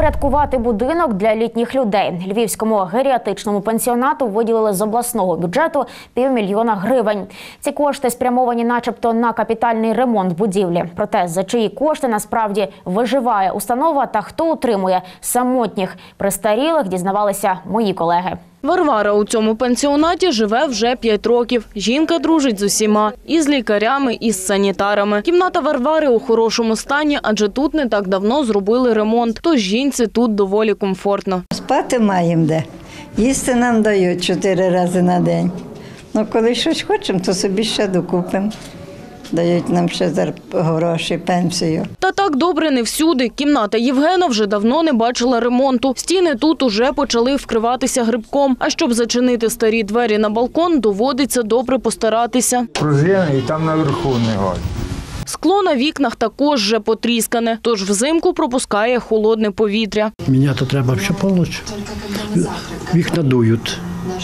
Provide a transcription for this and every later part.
Упорядкувати будинок для літніх людей. Львівському геріатричному пансіонату виділили з обласного бюджету 500 000 гривень. Ці кошти спрямовані начебто на капітальний ремонт будівлі. Проте за чиї кошти насправді виживає установа та хто утримує самотніх престарілих, дізнавалися мої колеги. Варвара у цьому пансіонаті живе вже 5 років. Жінка дружить з усіма – і з лікарями, і з санітарами. Кімната Варвари у хорошому стані, адже тут не так давно зробили ремонт. Тож жінці тут доволі комфортно. Спати маємо де. Їсти нам дають 4 рази на день. Ну, коли щось хочемо, то собі ще докупимо. Дають нам ще гроші, пенсію. Та так добре не всюди. Кімната Євгена вже давно не бачила ремонту. Стіни тут уже почали вкриватися грибком. А щоб зачинити старі двері на балкон, доводиться добре постаратися. Пружини і там наверху не годять. Скло на вікнах також вже потріскане, тож взимку пропускає холодне повітря. Міняти треба ще повністю. Вікна дують.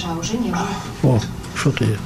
О, що то є?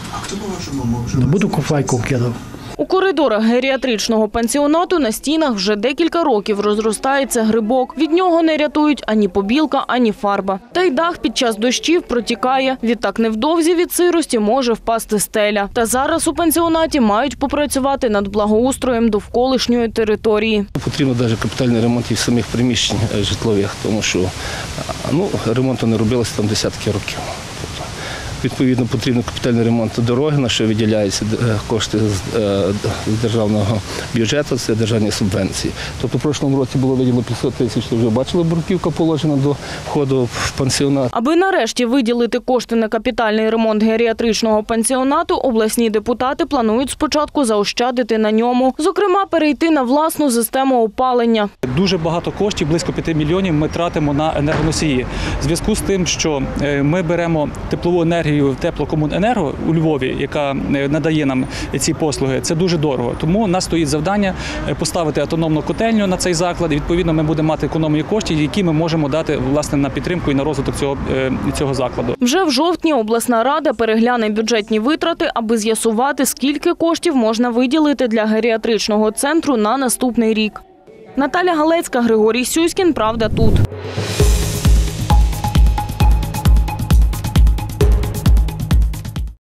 Не буду куфайку кидав. У коридорах геріатричного пансіонату на стінах вже декілька років розростається грибок. Від нього не рятують ані побілка, ані фарба. Та й дах під час дощів протікає. Відтак невдовзі від сирості може впасти стеля. Та зараз у пансіонаті мають попрацювати над благоустроєм довколишньої території. Потрібно навіть капітальний ремонт і самих приміщень житлових, тому що ремонту не робилося там десятки років. Відповідно, потрібен капітальний ремонт дороги, на що виділяються кошти з державного бюджету, це державні субвенції. Тобто в прошлому році було виділено 500 тисяч, вже бачили, бруківка положена до входу в пансіонат. Аби нарешті виділити кошти на капітальний ремонт геріатричного пансіонату, обласні депутати планують спочатку заощадити на ньому. Зокрема, перейти на власну систему опалення. Дуже багато коштів, близько 5 мільйонів, ми тратимо на енергоносії. В зв'язку з тим, що ми беремо теплову енергію в Теплокомуненерго у Львові, яка надає нам ці послуги, це дуже дорого. Тому у нас стоїть завдання поставити автономну котельню на цей заклад. І, відповідно, ми будемо мати економію коштів, які ми можемо дати власне на підтримку і на розвиток цього закладу. Вже в жовтні обласна рада перегляне бюджетні витрати, аби з'ясувати, скільки коштів можна виділити для геріатричного центру на наступний рік. Наталя Галецька, Григорій Сюськін. Правда тут.